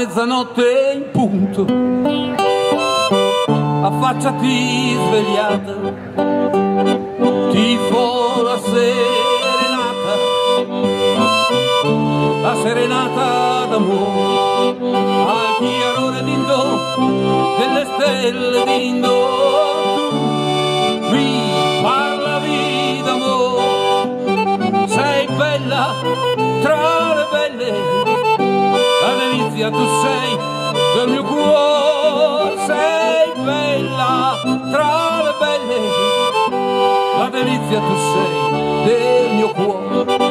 mezzanotte in punto, affacciati svegliata, tifo la serenata d'amore, al chiarore d'indò delle stelle d'indò, tu mi parlavi d'amore, sei bella tra le belle, la delizia tu sei del mio cuore, sei bella tra le belle, la delizia tu sei del mio cuore.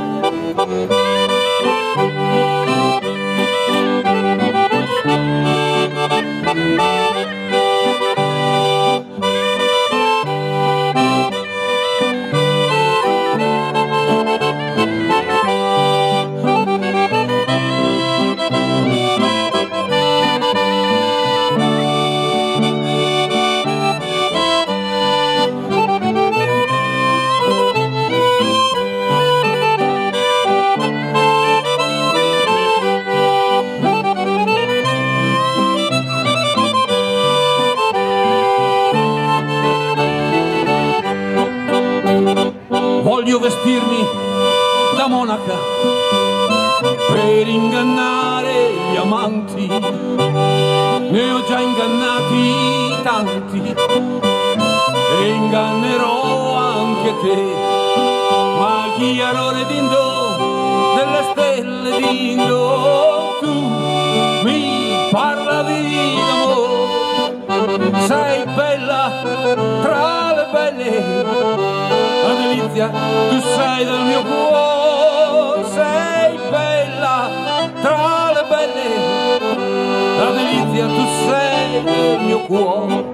Voglio vestirmi da monaca per ingannare gli amanti, ne ho già ingannati tanti e ingannerò anche te, ma il chiarore d'indò delle stelle d'indò, tu mi parlavi d'amore, sei bella tra le belle, la delizia tu sei del mio cuore, sei bella tra le belle, la delizia tu sei del mio cuore.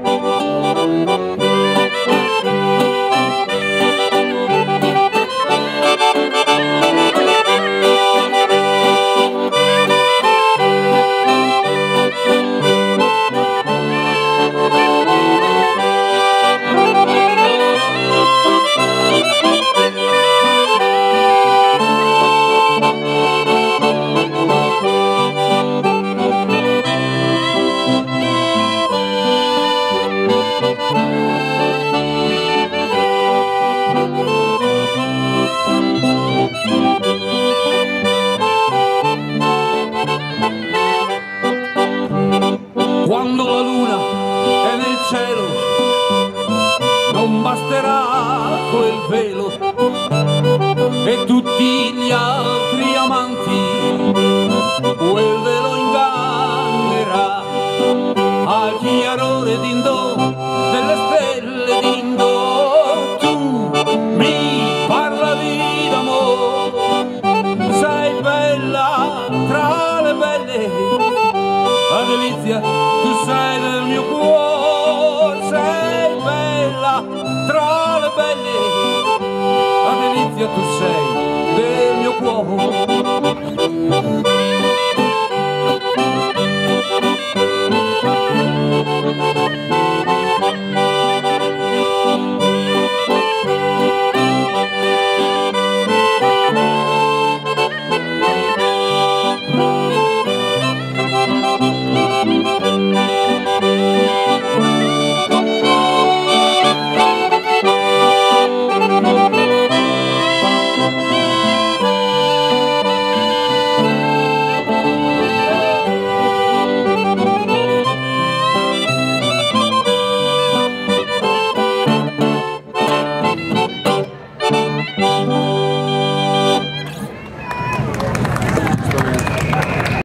Quando la luna è nel cielo non basterà quel velo e tutti gli altri amanti quel velo ingannerà, al chiarore d'indò delle stelle d'indò, tu mi parlavi d'amore, sei bella tra le belle, la delizia tu sei del mio cuore, sei bella tra le belle, la delizia tu sei del mio cuore.